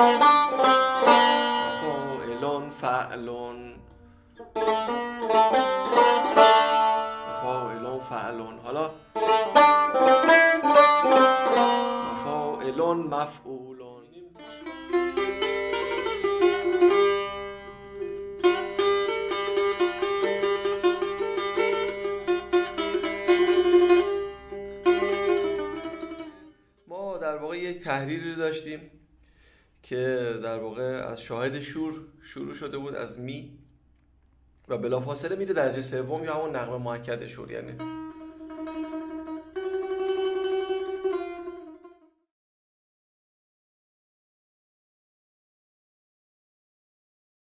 فاعلون فعلون فاعلون فعلون. حالا فاعلون مفعولون. ما در واقع یک تحریری داشتیم که در واقع از شاهد شور شروع شده بود، از می، و بلافاصله میره درجه سوم یا همون نغمه مؤکد شور، یعنی